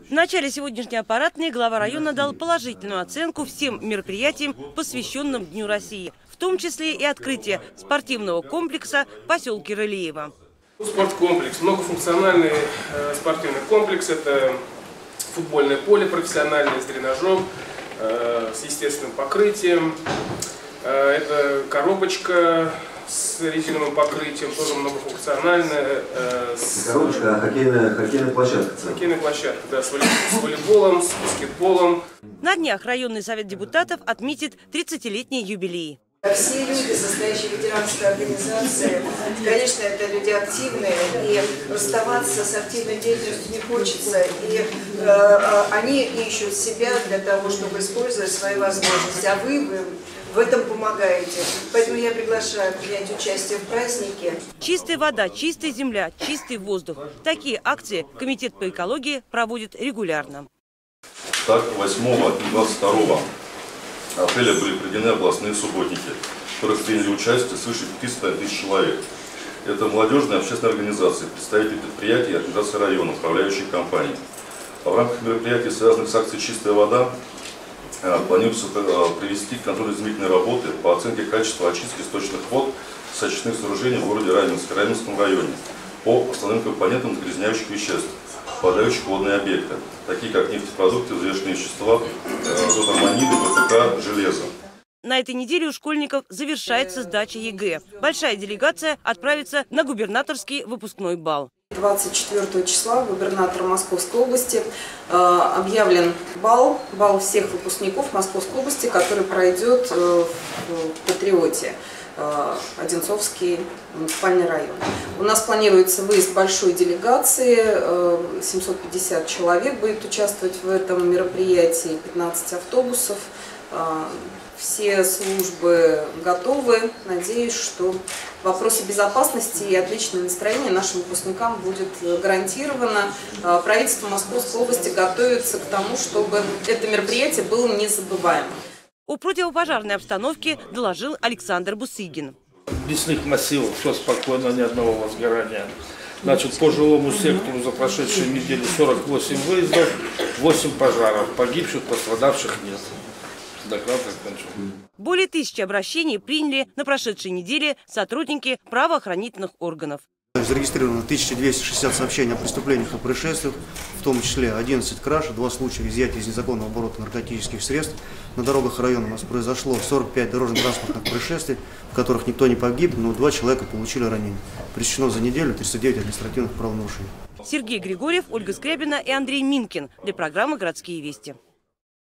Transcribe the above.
В начале сегодняшней аппаратной глава района дал положительную оценку всем мероприятиям, посвященным Дню России, в том числе и открытие спортивного комплекса в поселке Рылеево. Спорткомплекс, многофункциональный спортивный комплекс. Это футбольное поле профессиональное с дренажом, с естественным покрытием. Это коробочка с резиновым покрытием, тоже многофункциональная. Коробочка, а хоккейная площадка? Хоккейная площадка, да, с волейболом, с баскетболом. На днях районный совет депутатов отметит 30-летний юбилей. Все люди, состоящие в ветеранской организации, конечно, это люди активные, и расставаться с активной деятельностью не хочется. И они ищут себя для того, чтобы использовать свои возможности, а вы в этом помогаете. Поэтому я приглашаю принять участие в празднике. Чистая вода, чистая земля, чистый воздух. Такие акции Комитет по экологии проводит регулярно. Так, 8 и 22 апреля были проведены областные субботники, в которых приняли участие свыше 500 тысяч человек. Это молодежные общественные организации, представители предприятий и организации района, управляющих компаний. В рамках мероприятий, связанных с акцией «Чистая вода», планируется провести контрольно-измерительные работы по оценке качества очистки сточных вод с очистных сооружений в городе Раменском районе по основным компонентам загрязняющих веществ, попадающих в водные объекты, такие как нефтепродукты, взвешенные вещества, азотамониды, ПФК, железо. На этой неделе у школьников завершается сдача ЕГЭ. Большая делегация отправится на губернаторский выпускной бал. 24 числа губернатор Московской области объявлен бал всех выпускников Московской области, который пройдет в Патриоте, Одинцовский муниципальный район. У нас планируется выезд большой делегации, 750 человек будет участвовать в этом мероприятии, 15 автобусов. Все службы готовы. Надеюсь, что в вопросе безопасности и отличное настроение нашим выпускникам будет гарантировано. Правительство Московской области готовится к тому, чтобы это мероприятие было незабываемым. О противопожарной обстановке доложил Александр Бусыгин. В лесных массивах все спокойно, ни одного возгорания. Значит, по жилому сектору за прошедшую неделю 48 выездов, 8 пожаров. Погибших, пострадавших нет. Доклад закончен. Более 1000 обращений приняли на прошедшей неделе сотрудники правоохранительных органов. Зарегистрировано 1260 сообщений о преступлениях и происшествиях, в том числе 11 краж, 2 случая изъятия из незаконного оборота наркотических средств. На дорогах района у нас произошло 45 дорожно-транспортных происшествий, в которых никто не погиб, но 2 человека получили ранения. Пресечено за неделю 309 административных правонарушений. Сергей Григорьев, Ольга Скрябина и Андрей Минкин для программы «Городские вести».